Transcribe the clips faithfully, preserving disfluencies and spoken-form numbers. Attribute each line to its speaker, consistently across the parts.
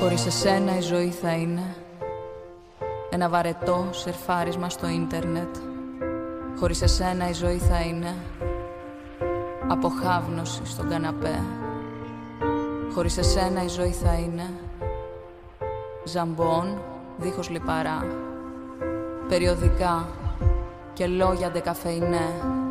Speaker 1: Χωρίς εσένα η ζωή θα είναι ένα βαρετό σερφάρισμα στο ίντερνετ. Χωρίς εσένα η ζωή θα είναι αποχάβνωση στον καναπέ. Χωρίς εσένα η ζωή θα είναι ζαμπόν δίχως λιπαρά, περιοδικά και λόγια ντεκαφεϊνέ.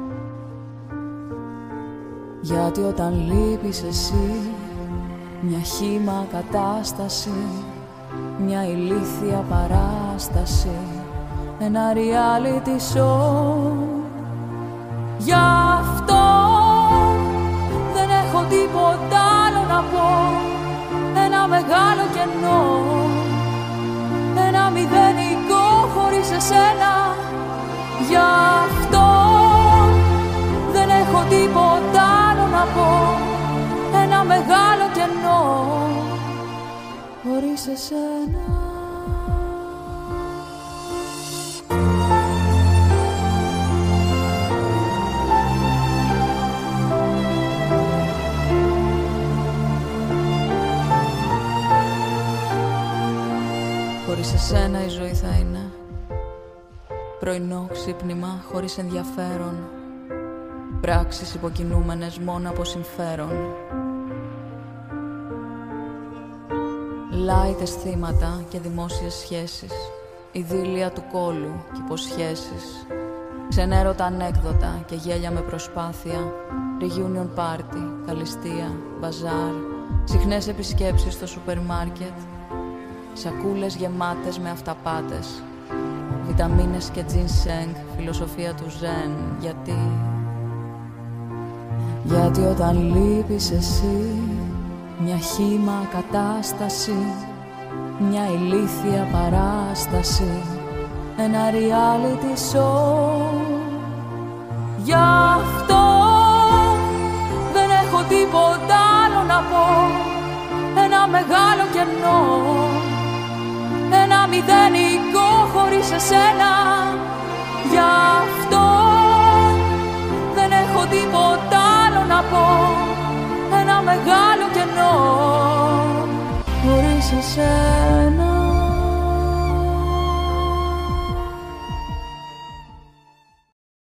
Speaker 1: Γιατί όταν λείπεις εσύ, μια χύμα κατάσταση, μια ηλίθια παράσταση, ένα reality show. Γι' αυτό δεν έχω τίποτα άλλο να πω. Ένα μεγάλο κενό, ένα μηδενικό χωρίς εσένα. Γι' αυτό δεν έχω τίποτα άλλο να πω. Ένα μεγάλο κενό χωρίς εσένα. Χωρίς εσένα η ζωή θα είναι πρωινό ξύπνημα χωρίς ενδιαφέρον, πράξεις υποκινούμενες μόνο από συμφέρον, light αισθήματα και δημόσιες σχέσεις, ειδήλια του κόλου και υποσχέσεις, ξενέρωτα ανέκδοτα και γέλια με προσπάθεια, reunion party, καλυστία, μπαζάρ, συχνές επισκέψεις στο σούπερ μάρκετ, σακούλες γεμάτες με αυταπάτες, βιταμίνες και ginseng, φιλοσοφία του ζεν. Γιατί Γιατί όταν λείπεις εσύ, μια χύμα κατάσταση, μια ηλίθια παράσταση, ένα reality show. Γι' αυτό δεν έχω τίποτα άλλο να πω. Ένα μεγάλο κενό, ένα μηδενικό χωρίς εσένα.